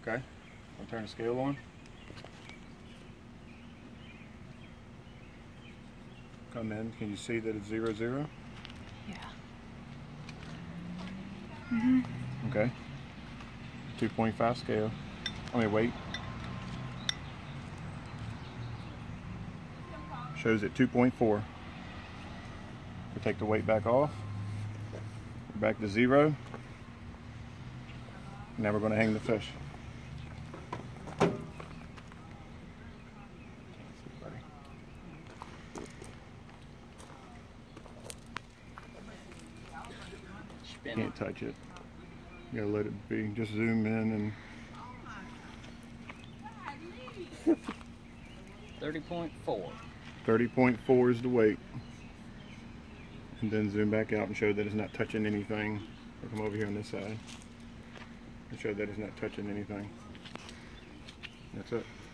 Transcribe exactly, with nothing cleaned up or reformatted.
Okay, I'll turn the scale on. Come in, can you see that it's zero zero? Yeah. Mm-hmm. Okay. two point five scale. I mean, weight. Shows at two point four. We take the weight back off. Back to zero. Now we're going to hang the fish. Can't touch it. You gotta let it be. Just zoom in and thirty point four. thirty point four is the weight. And then zoom back out and show that it's not touching anything. I'll come over here on this side and show that it's not touching anything. That's it.